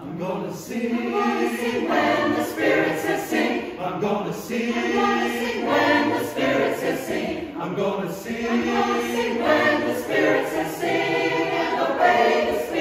I'm gonna sing when the Spirit says sing. I'm gonna sing when the Spirit says sing. I'm gonna sing when the Spirit says sing. And obey the Spirit.